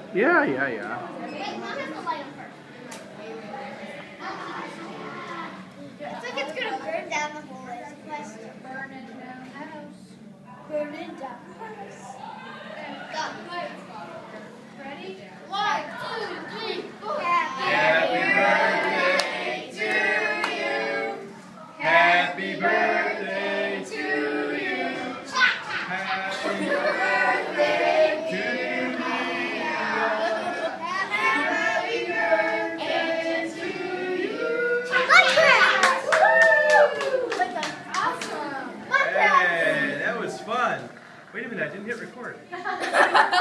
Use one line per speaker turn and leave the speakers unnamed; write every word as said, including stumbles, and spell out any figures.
Yeah, yeah, yeah.
Wait, Mom has to light them first. It's like it's gonna burn down the whole place.
Burn it down the house.
Burn it down the house. Go.
Ready? One, two, three, four.
Happy
birthday to you. Happy birthday to you. Happy birthday to you.
Happy birthday to you. Awesome.
Hey, that was fun. Wait a minute, I didn't hit record.